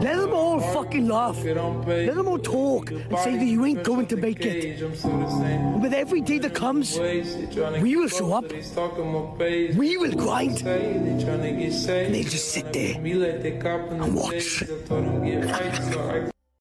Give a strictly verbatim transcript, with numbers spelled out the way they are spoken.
Let them all fucking laugh. Let them all talk and say that you ain't going to make it. And with every day that comes, we will show up. We will grind. And they'll just sit there and watch.